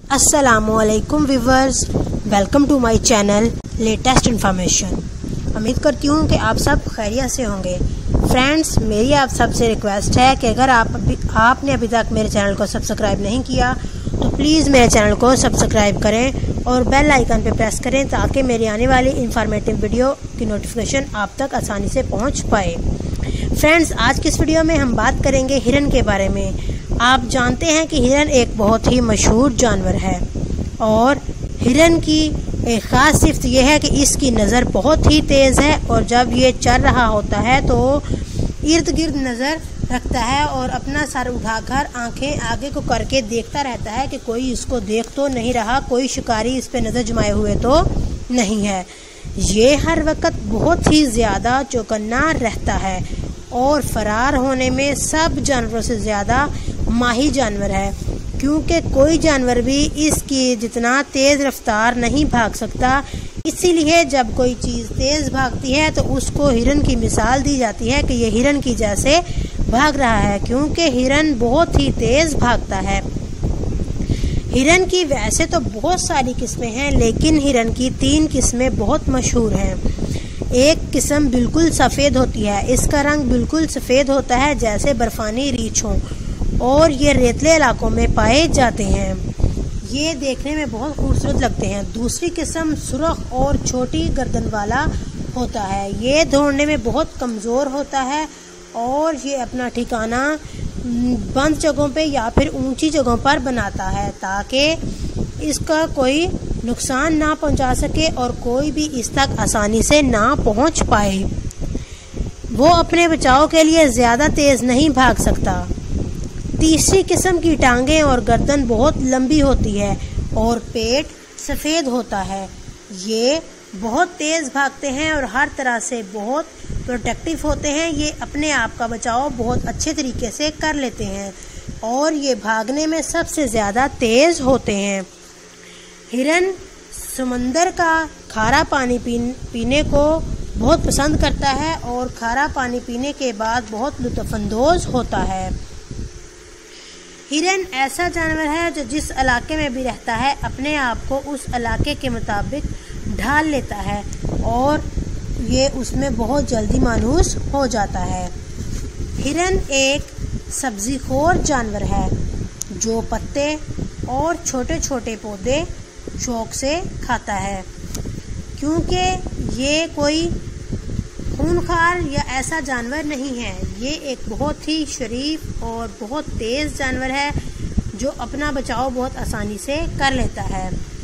अस्सलामुअलैकुम viewers, welcome to my channel latest information. उम्मीद करती हूँ कि आप सब खैरियत से होंगे। फ्रेंड्स, मेरी आप सबसे रिक्वेस्ट है कि अगर आपने अभी तक मेरे चैनल को सब्सक्राइब नहीं किया तो प्लीज़ मेरे चैनल को सब्सक्राइब करें और बेल आइकन पे प्रेस करें ताकि मेरी आने वाली इंफॉर्मेटिव वीडियो की नोटिफिकेशन आप तक आसानी से पहुँच पाए। फ्रेंड्स, आज की इस वीडियो में हम बात करेंगे हिरन के बारे में। आप जानते हैं कि हिरन एक बहुत ही मशहूर जानवर है और हिरन की एक ख़ास सिफ्त यह है कि इसकी नज़र बहुत ही तेज़ है और जब ये चल रहा होता है तो इर्द गिर्द नज़र रखता है और अपना सर उठाकर आंखें आगे को करके देखता रहता है कि कोई इसको देख तो नहीं रहा, कोई शिकारी इस पे नज़र जमाए हुए तो नहीं है। ये हर वक्त बहुत ही ज़्यादा चौकन्ना रहता है और फरार होने में सब जानवरों से ज़्यादा माहिर जानवर है, क्योंकि कोई जानवर भी इसकी जितना तेज़ रफ्तार नहीं भाग सकता। इसीलिए जब कोई चीज़ तेज़ भागती है तो उसको हिरन की मिसाल दी जाती है कि ये हिरन की जैसे भाग रहा है, क्योंकि हिरन बहुत ही तेज़ भागता है। हिरन की वैसे तो बहुत सारी किस्में हैं, लेकिन हिरन की 3 किस्में बहुत मशहूर हैं। एक किस्म बिल्कुल सफ़ेद होती है, इसका रंग बिल्कुल सफ़ेद होता है जैसे बर्फ़ानी रीछ हो और ये रेतले इलाकों में पाए जाते हैं। ये देखने में बहुत खूबसूरत लगते हैं। दूसरी किस्म सुर्ख और छोटी गर्दन वाला होता है। ये दौड़ने में बहुत कमज़ोर होता है और ये अपना ठिकाना बंद जगहों पे या फिर ऊंची जगहों पर बनाता है ताकि इसका कोई नुकसान ना पहुंचा सके और कोई भी इस तक आसानी से ना पहुंच पाए। वो अपने बचाव के लिए ज़्यादा तेज़ नहीं भाग सकता। तीसरी किस्म की टांगें और गर्दन बहुत लंबी होती है और पेट सफ़ेद होता है। ये बहुत तेज़ भागते हैं और हर तरह से बहुत प्रोटेक्टिव होते हैं। ये अपने आप का बचाव बहुत अच्छे तरीके से कर लेते हैं और ये भागने में सबसे ज़्यादा तेज़ होते हैं। हिरन समंदर का खारा पानी पीने को बहुत पसंद करता है और खारा पानी पीने के बाद बहुत लुत्फ़अंदोज़ होता है। हिरन ऐसा जानवर है जो जिस इलाके में भी रहता है अपने आप को उस इलाके के मुताबिक ढाल लेता है और ये उसमें बहुत जल्दी मानूस हो जाता है। हिरन एक सब्ज़ीखोर जानवर है जो पत्ते और छोटे छोटे पौधे शौक से खाता है, क्योंकि ये कोई खूंखार या ऐसा जानवर नहीं है। ये एक बहुत ही शरीफ और बहुत तेज़ जानवर है जो अपना बचाव बहुत आसानी से कर लेता है।